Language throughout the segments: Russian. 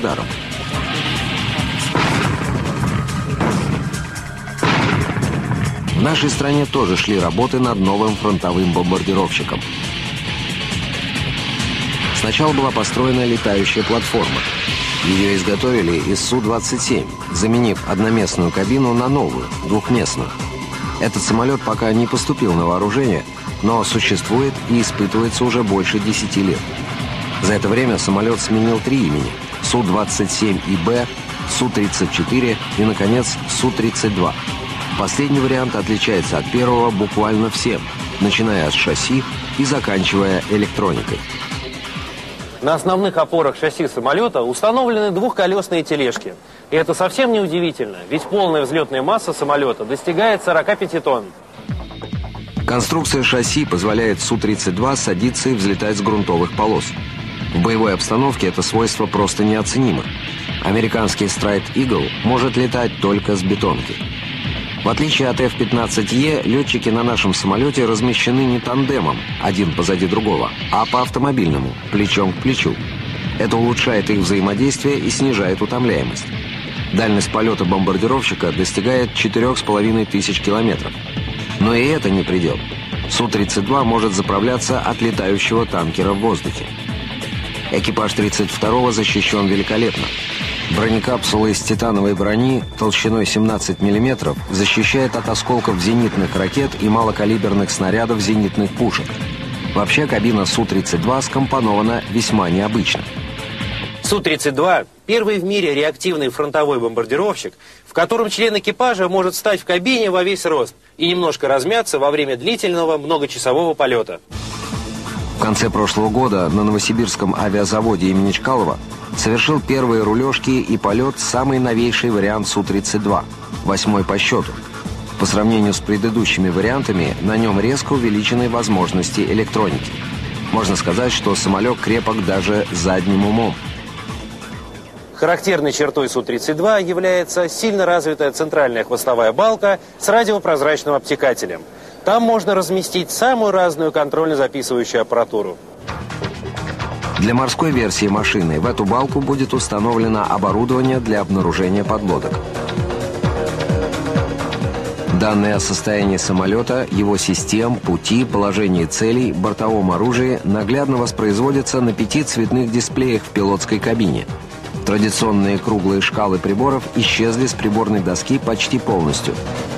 радаром. В нашей стране тоже шли работы над новым фронтовым бомбардировщиком. Сначала была построена летающая платформа. Ее изготовили из Су-27, заменив одноместную кабину на новую, двухместную. Этот самолет пока не поступил на вооружение, но существует и испытывается уже больше 10 лет. За это время самолет сменил 3 имени – Су-27ИБ, Су-34 и, наконец, Су-32. Последний вариант отличается от первого буквально всем, начиная от шасси и заканчивая электроникой. На основных опорах шасси самолета установлены двухколесные тележки. И это совсем не удивительно, ведь полная взлетная масса самолета достигает 45 тонн. Конструкция шасси позволяет Су-32 садиться и взлетать с грунтовых полос. В боевой обстановке это свойство просто неоценимо. Американский Strike Eagle может летать только с бетонки. В отличие от F-15E, летчики на нашем самолете размещены не тандемом, один позади другого, а по-автомобильному, плечом к плечу. Это улучшает их взаимодействие и снижает утомляемость. Дальность полета бомбардировщика достигает 4500 километров. Но и это не предел. Су-32 может заправляться от летающего танкера в воздухе. Экипаж 32-го защищен великолепно. Бронекапсула из титановой брони толщиной 17 мм защищает от осколков зенитных ракет и малокалиберных снарядов зенитных пушек. Вообще, кабина Су-32 скомпонована весьма необычно. Су-32 – первый в мире реактивный фронтовой бомбардировщик, в котором член экипажа может встать в кабине во весь рост и немножко размяться во время длительного многочасового полета. В конце прошлого года на Новосибирском авиазаводе имени Чкалова совершил первые рулежки и полет самый новейший вариант Су-32, 8-й по счету. По сравнению с предыдущими вариантами, на нем резко увеличены возможности электроники. Можно сказать, что самолет крепок даже задним умом. Характерной чертой Су-32 является сильно развитая центральная хвостовая балка с радиопрозрачным обтекателем. Там можно разместить самую разную контрольно-записывающую аппаратуру. Для морской версии машины в эту балку будет установлено оборудование для обнаружения подлодок. Данные о состоянии самолета, его систем, пути, положении целей, бортовом оружии наглядно воспроизводятся на 5 цветных дисплеях в пилотской кабине. Традиционные круглые шкалы приборов исчезли с приборной доски почти полностью.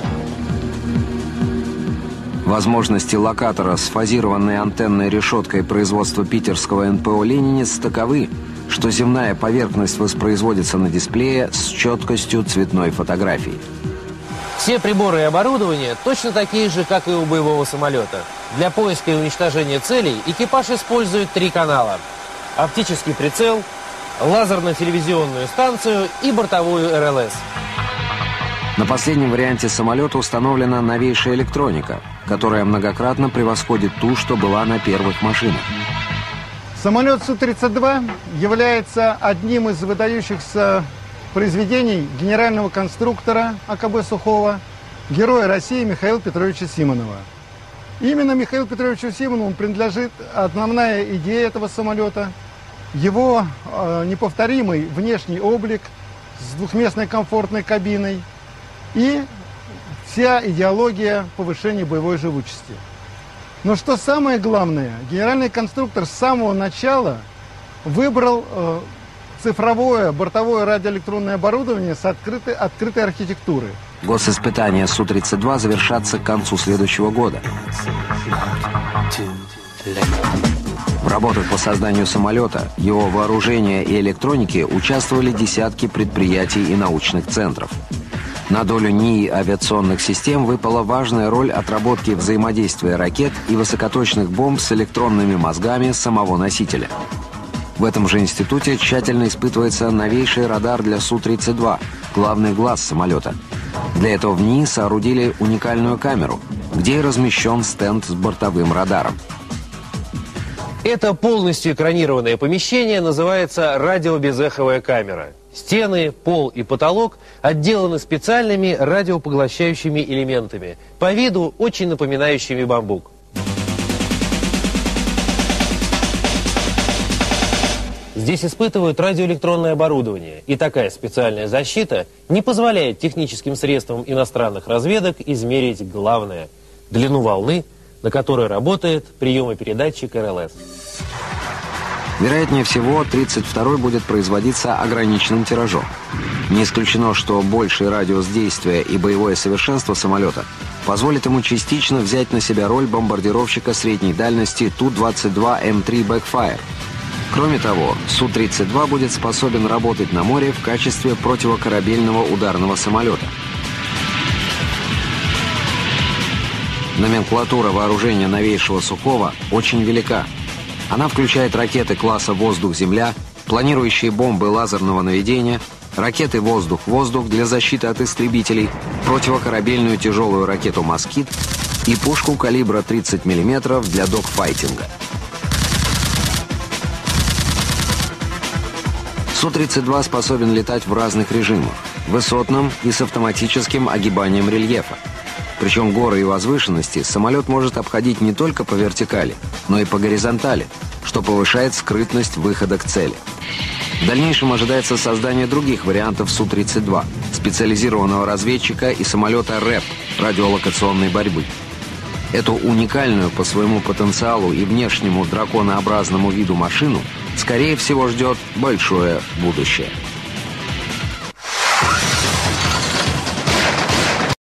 Возможности локатора с фазированной антенной решеткой производства питерского НПО «Ленинец» таковы, что земная поверхность воспроизводится на дисплее с четкостью цветной фотографии. Все приборы и оборудование точно такие же, как и у боевого самолета. Для поиска и уничтожения целей экипаж использует 3 канала: оптический прицел, лазерно-телевизионную станцию и бортовую РЛС. На последнем варианте самолета установлена новейшая электроника, которая многократно превосходит ту, что была на первых машинах. Самолет Су-32 является одним из выдающихся произведений генерального конструктора АКБ Сухого, героя России Михаила Петровича Симонова. Именно Михаилу Петровичу Симонову принадлежит основная идея этого самолета, его неповторимый внешний облик с двухместной комфортной кабиной и вся идеология повышения боевой живучести. Но что самое главное, генеральный конструктор с самого начала выбрал цифровое бортовое радиоэлектронное оборудование с открытой архитектурой. Госиспытания Су-32 завершатся к концу следующего года. В работах по созданию самолета, его вооружения и электроники участвовали десятки предприятий и научных центров. На долю НИИ авиационных систем выпала важная роль отработки взаимодействия ракет и высокоточных бомб с электронными мозгами самого носителя. В этом же институте тщательно испытывается новейший радар для Су-32, главный глаз самолета. Для этого в НИИ соорудили уникальную камеру, где и размещен стенд с бортовым радаром. Это полностью экранированное помещение называется радиобезэховая камера. Стены, пол и потолок отделаны специальными радиопоглощающими элементами, по виду очень напоминающими бамбук. Здесь испытывают радиоэлектронное оборудование, и такая специальная защита не позволяет техническим средствам иностранных разведок измерить главное – длину волны, на которой работает приемопередатчик РЛС. Вероятнее всего, 32-й будет производиться ограниченным тиражом. Не исключено, что больший радиус действия и боевое совершенство самолета позволит ему частично взять на себя роль бомбардировщика средней дальности Ту-22М3 Backfire. Кроме того, Су-32 будет способен работать на море в качестве противокорабельного ударного самолета. Номенклатура вооружения новейшего Сухого очень велика. Она включает ракеты класса «Воздух-Земля», планирующие бомбы лазерного наведения, ракеты «Воздух-Воздух» для защиты от истребителей, противокорабельную тяжелую ракету «Москит» и пушку калибра 30 мм для догфайтинга. Су-32 способен летать в разных режимах – высотном и с автоматическим огибанием рельефа. Причем горы и возвышенности самолет может обходить не только по вертикали, но и по горизонтали, что повышает скрытность выхода к цели. В дальнейшем ожидается создание других вариантов Су-32, специализированного разведчика и самолета РЭП – радиолокационной борьбы. Эту уникальную по своему потенциалу и внешнему драконообразному виду машину, скорее всего, ждет большое будущее.